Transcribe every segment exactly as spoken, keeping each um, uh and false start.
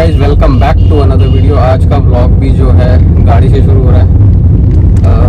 Guys welcome back to another video. आज का blog भी जो है गाड़ी से शुरू हो रहा है।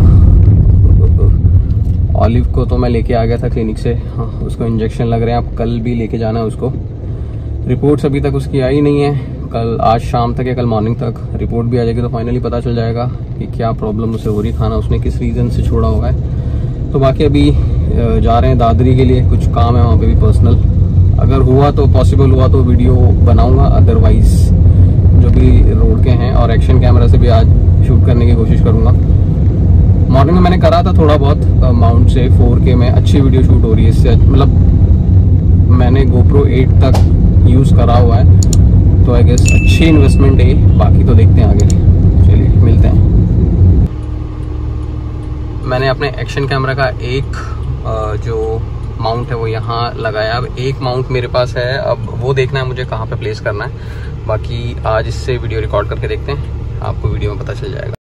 ऑलिव को तो मैं लेके आ गया था क्लिनिक से। हाँ, उसको इंजेक्शन लग रहे हैं, अब कल भी लेके जाना है उसको। रिपोर्ट्स अभी तक उसकी आई नहीं है, कल आज शाम तक या कल मॉर्निंग तक रिपोर्ट भी आ जाएगी तो फाइनली पता चल जाएगा कि क्या प्रॉब्लम उसे हो रही, खाना उसने किस रीज़न से छोड़ा हुआ है। तो बाकी अभी जा रहे हैं दादरी के लिए, कुछ काम है वहाँ पे भी पर्सनल। अगर हुआ तो पॉसिबल हुआ तो वीडियो बनाऊंगा, अदरवाइज जो भी रोड के हैं और एक्शन कैमरा से भी आज शूट करने की कोशिश करूंगा। मॉर्निंग में मैंने करा था थोड़ा बहुत माउंट से फोर के में, अच्छी वीडियो शूट हो रही है इससे। मतलब मैंने गोप्रो एट तक यूज़ करा हुआ है, तो आई गेस अच्छी इन्वेस्टमेंट है। बाकी तो देखते हैं आगे, चलिए मिलते हैं। मैंने अपने एक्शन कैमरा का एक जो माउंट है वो यहाँ लगाया। अब एक माउंट मेरे पास है, अब वो देखना है मुझे कहाँ पे प्लेस करना है। बाकी आज इससे वीडियो रिकॉर्ड करके देखते हैं, आपको वीडियो में पता चल जाएगा।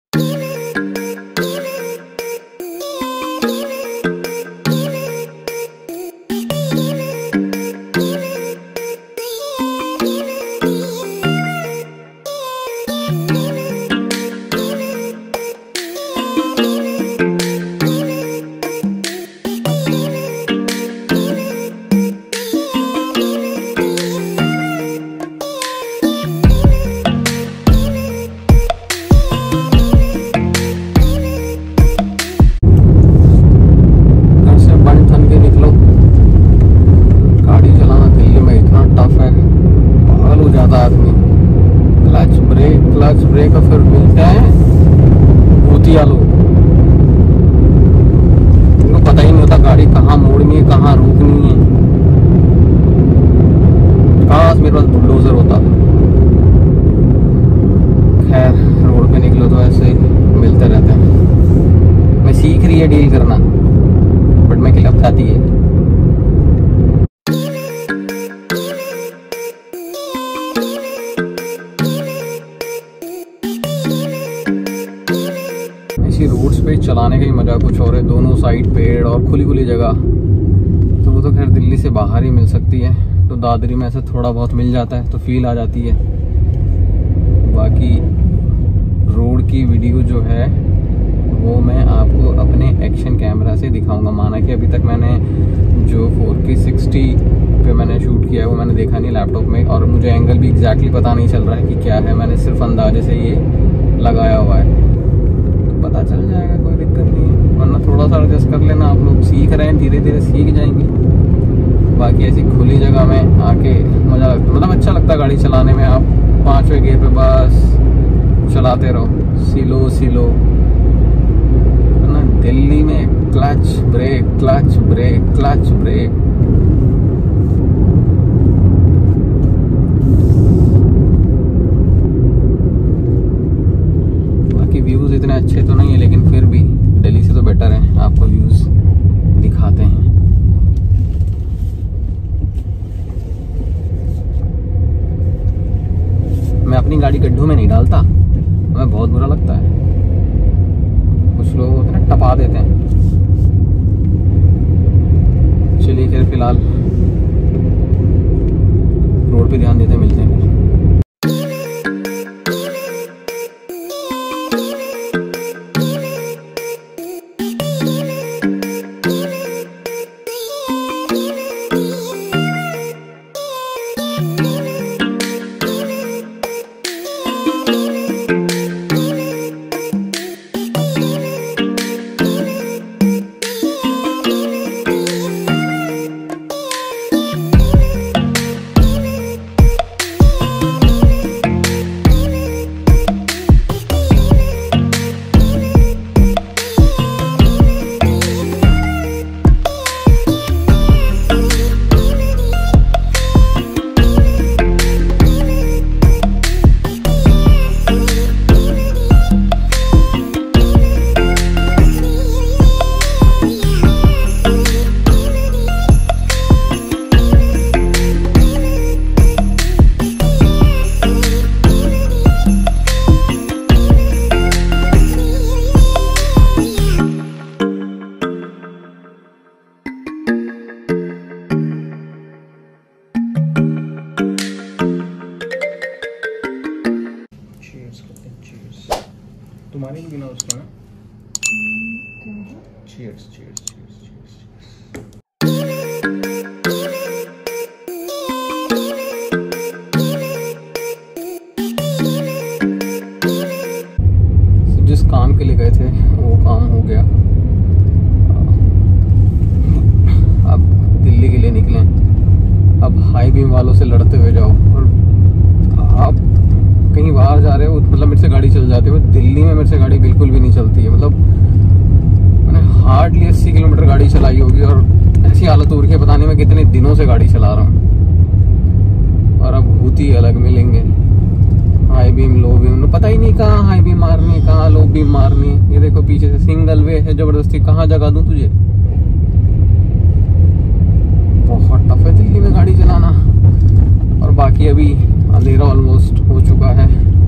क्लच ब्रेक फिर मिलते हैं भूतिया लोग, उनको पता ही नहीं होता गाड़ी कहाँ मोड़नी है कहाँ रोकनी है। काश मेरे पास बुलडोजर होता। खैर रोड पे निकलो तो ऐसे मिलते रहते हैं। मैं सीख रही है डील करना, बट मैं खिलाफ खाती है। रोड्स पे चलाने का ही मजा कुछ और है, दोनों साइड पेड़ और खुली खुली जगह। तो वो तो खैर दिल्ली से बाहर ही मिल सकती है, तो दादरी में ऐसे थोड़ा बहुत मिल जाता है तो फील आ जाती है। बाकी रोड की वीडियो जो है वो मैं आपको अपने एक्शन कैमरा से दिखाऊंगा। माना कि अभी तक मैंने जो फोर के सिक्सटी पे मैंने शूट किया है वो मैंने देखा नहीं लैपटॉप में, और मुझे एंगल भी एग्जैक्टली पता नहीं चल रहा है कि क्या है। मैंने सिर्फ अंदाजे से ये लगाया हुआ है, पता चल जाएगा, कोई दिक्कत नहीं है। वरना थोड़ा सा एडजस्ट कर लेना, आप लोग सीख रहे हैं, धीरे धीरे सीख जाएंगे। बाकी ऐसी खुली जगह में आके मज़ा लगता, मतलब अच्छा लगता है गाड़ी चलाने में। आप पांचवें गियर पे बस चलाते रहो, सिलो सिलो ना। दिल्ली में clutch brake clutch brake clutch brake. Views इतने अच्छे तो नहीं है, लेकिन फिर भी दिल्ली से तो बेटर है, आपको व्यूज दिखाते हैं। मैं अपनी गाड़ी गड्ढों में नहीं डालता, हमें बहुत बुरा लगता है। कुछ लोग होते हैं ना टपा देते हैं। चलिए फिर फिलहाल रोड पे ध्यान देते हैं, मिलते हैं फिर। पानी भी ना उसके ना। Cheers cheers cheers cheers. जिस काम के लिए गए थे वो काम हो गया। अब दिल्ली के लिए निकले। अब हाई बीम वालों से लड़ते हुए जाओ। और आप कहीं बाहर जा रहे हो, मतलब मेरे से गाड़ी चल जाती है। दिल्ली में मेरे से गाड़ी बिल्कुल भी नहीं चलती है। मतलब मैंने हार्डली अस्सी किलोमीटर गाड़ी चलाई होगी और ऐसी हालत हो रही है, पता नहीं मैं कितने दिनों से गाड़ी चला रहा हूँ। और अब भूती अलग मिलेंगे, हाई बीम लो बीम, पता ही नहीं कहाँ हाई बीम मारनी है, कहाँ लो बीम मारनी है। ये देखो पीछे से सिंगल वे है, जबरदस्ती कहाँ जगा दूं तुझे। बहुत टफ है दिल्ली में गाड़ी चलाना। और बाकी अभी अंधेरा ऑलमोस्ट हो चुका है।